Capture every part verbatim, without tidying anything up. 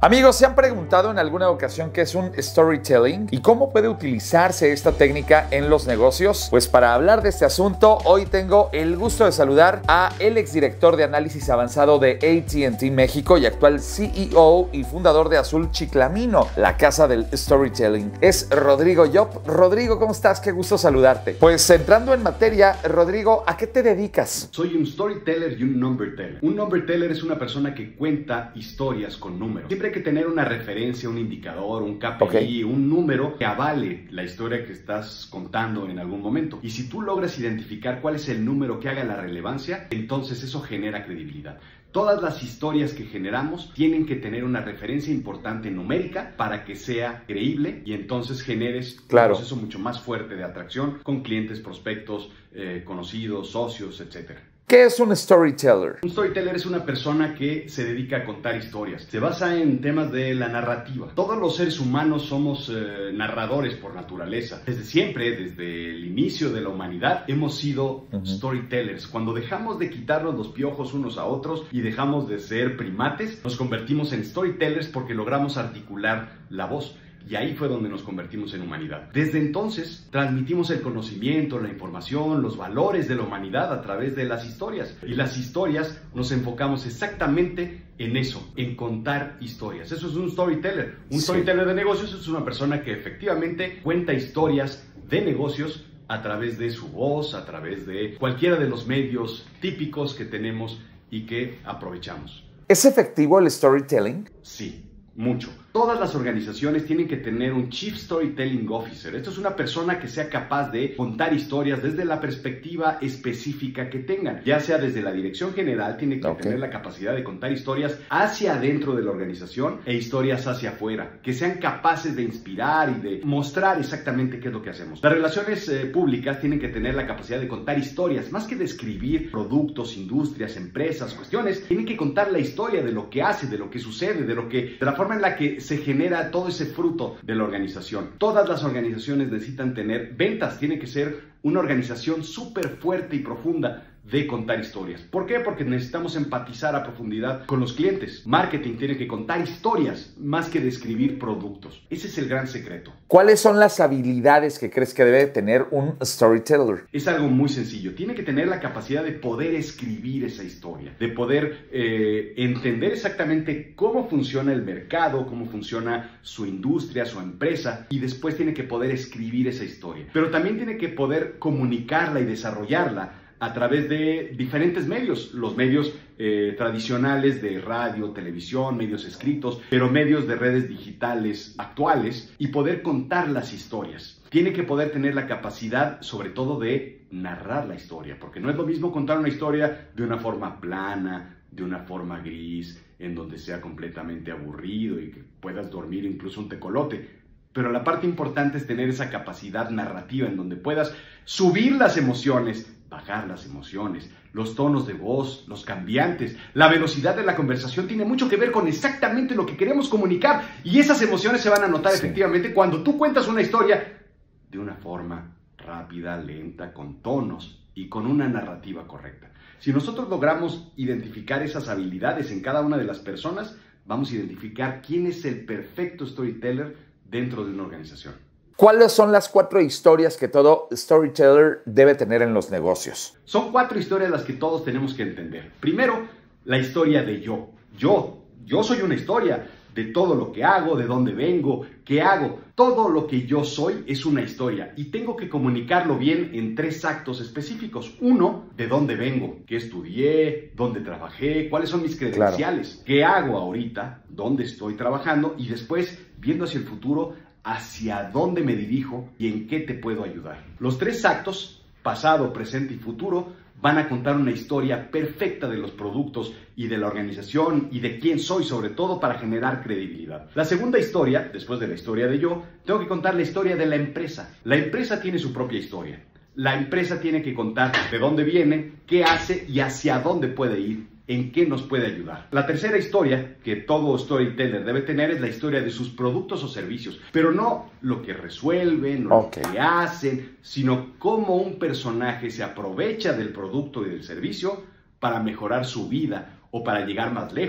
Amigos, ¿se han preguntado en alguna ocasión qué es un storytelling y cómo puede utilizarse esta técnica en los negocios? Pues para hablar de este asunto, hoy tengo el gusto de saludar a el exdirector de análisis avanzado de A T and T México y actual C E O y fundador de Azul Chiclamino, la casa del storytelling. Es Rodrigo Llop. Rodrigo, ¿cómo estás? Qué gusto saludarte. Pues entrando en materia, Rodrigo, ¿a qué te dedicas? Soy un storyteller y un number teller. Un number teller es una persona que cuenta historias con números. Siempre hay que tener una referencia, un indicador, un K P I, okay. un número que avale la historia que estás contando en algún momento. Y si tú logras identificar cuál es el número que haga la relevancia, entonces eso genera credibilidad. Todas las historias que generamos tienen que tener una referencia importante numérica para que sea creíble y entonces generes claro. un proceso mucho más fuerte de atracción con clientes, prospectos, eh, conocidos, socios, etcétera. ¿Qué es un storyteller? Un storyteller es una persona que se dedica a contar historias. Se basa en temas de la narrativa. Todos los seres humanos somos eh, narradores por naturaleza. Desde siempre, desde el inicio de la humanidad, hemos sido uh-huh. storytellers. Cuando dejamos de quitarnos los piojos unos a otros y dejamos de ser primates, nos convertimos en storytellers porque logramos articular la voz. Y ahí fue donde nos convertimos en humanidad. Desde entonces, transmitimos el conocimiento, la información, los valores de la humanidad a través de las historias. Y las historias nos enfocamos exactamente en eso, en contar historias. Eso es un storyteller. Un sí. storyteller de negocios es una persona que efectivamente cuenta historias de negocios a través de su voz, a través de cualquiera de los medios típicos que tenemos y que aprovechamos. ¿Es efectivo el storytelling? Sí. Mucho. Todas las organizaciones tienen que tener un Chief Storytelling Officer. Esto es una persona que sea capaz de contar historias desde la perspectiva específica que tengan. Ya sea desde la dirección general, tiene que okay. tener la capacidad de contar historias hacia adentro de la organización e historias hacia afuera, que sean capaces de inspirar y de mostrar exactamente qué es lo que hacemos. Las relaciones eh, públicas tienen que tener la capacidad de contar historias, más que describir productos, industrias, empresas, cuestiones, tienen que contar la historia de lo que hace, de lo que sucede, de lo que, de la forma en la que se genera todo ese fruto de la organización. Todas las organizaciones necesitan tener ventas, tiene que ser una organización súper fuerte y profunda de contar historias. ¿Por qué? Porque necesitamos empatizar a profundidad con los clientes. Marketing tiene que contar historias más que describir productos. Ese es el gran secreto. ¿Cuáles son las habilidades que crees que debe tener un storyteller? Es algo muy sencillo. Tiene que tener la capacidad de poder escribir esa historia, de poder eh, entender exactamente cómo funciona el mercado, cómo funciona su industria, su empresa, y después tiene que poder escribir esa historia. Pero también tiene que poder comunicarla y desarrollarla a través de diferentes medios, los medios eh, tradicionales de radio, televisión, medios escritos, pero medios de redes digitales actuales y poder contar las historias. Tiene que poder tener la capacidad, sobre todo, de narrar la historia, porque no es lo mismo contar una historia de una forma plana, de una forma gris, en donde sea completamente aburrido y que puedas dormir incluso un tecolote. Pero la parte importante es tener esa capacidad narrativa en donde puedas subir las emociones, bajar las emociones, los tonos de voz, los cambiantes, la velocidad de la conversación tiene mucho que ver con exactamente lo que queremos comunicar y esas emociones se van a notar sí. efectivamente cuando tú cuentas una historia de una forma rápida, lenta, con tonos y con una narrativa correcta. Si nosotros logramos identificar esas habilidades en cada una de las personas, vamos a identificar quién es el perfecto storyteller dentro de una organización. ¿Cuáles son las cuatro historias que todo storyteller debe tener en los negocios? Son cuatro historias las que todos tenemos que entender. Primero, la historia de yo. Yo, yo soy una historia de todo lo que hago, de dónde vengo, qué hago. Todo lo que yo soy es una historia y tengo que comunicarlo bien en tres actos específicos. Uno, de dónde vengo, qué estudié, dónde trabajé, cuáles son mis credenciales, claro. qué hago ahorita, dónde estoy trabajando y después, viendo hacia el futuro, hacia dónde me dirijo y en qué te puedo ayudar. Los tres actos, pasado, presente y futuro, van a contar una historia perfecta de los productos y de la organización y de quién soy, sobre todo para generar credibilidad. La segunda historia, después de la historia de yo, tengo que contar la historia de la empresa. La empresa tiene su propia historia. La empresa tiene que contar de dónde viene, qué hace y hacia dónde puede ir. ¿En qué nos puede ayudar? La tercera historia que todo storyteller debe tener es la historia de sus productos o servicios, pero no lo que resuelven, no okay. lo que hacen, sino cómo un personaje se aprovecha del producto y del servicio para mejorar su vida o para llegar más lejos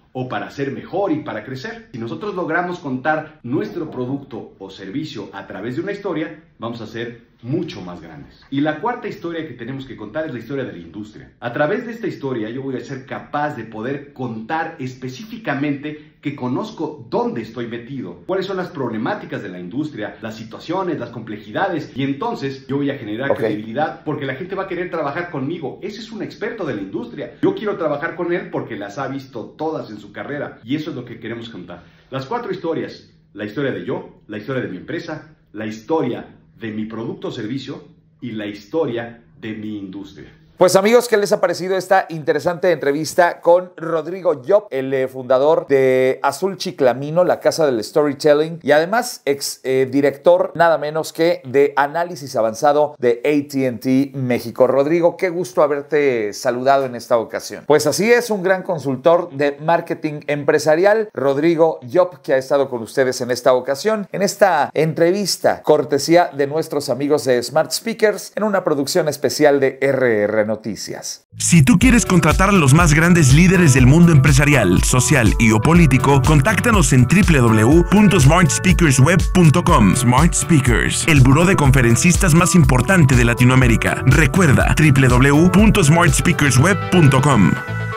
o para ser mejor y para crecer. Si nosotros logramos contar nuestro producto o servicio a través de una historia, vamos a ser mucho más grandes. Y la cuarta historia que tenemos que contar es la historia de la industria. A través de esta historia yo voy a ser capaz de poder contar específicamente que conozco dónde estoy metido, cuáles son las problemáticas de la industria, las situaciones, las complejidades, y entonces yo voy a generar okay. credibilidad porque la gente va a querer trabajar conmigo. Ese es un experto de la industria. Yo quiero trabajar con él porque las ha visto todas en su carrera, y eso es lo que queremos contar. Las cuatro historias: la historia de yo, la historia de mi empresa, la historia de mi producto o servicio y la historia de mi industria. Pues amigos, ¿qué les ha parecido esta interesante entrevista con Rodrigo Llop, el eh, fundador de Azul Chiclamino, la casa del storytelling, y además ex eh, director nada menos que de análisis avanzado de A T and T México? Rodrigo, qué gusto haberte saludado en esta ocasión. Pues así es, un gran consultor de marketing empresarial, Rodrigo Llop, que ha estado con ustedes en esta ocasión, en esta entrevista cortesía de nuestros amigos de Smart Speakers, en una producción especial de R R Noticias. Si tú quieres contratar a los más grandes líderes del mundo empresarial, social y o político, contáctanos en w w w punto smart speakers web punto com. Smart Speakers, el buró de conferencistas más importante de Latinoamérica. Recuerda, w w w punto smart speakers web punto com.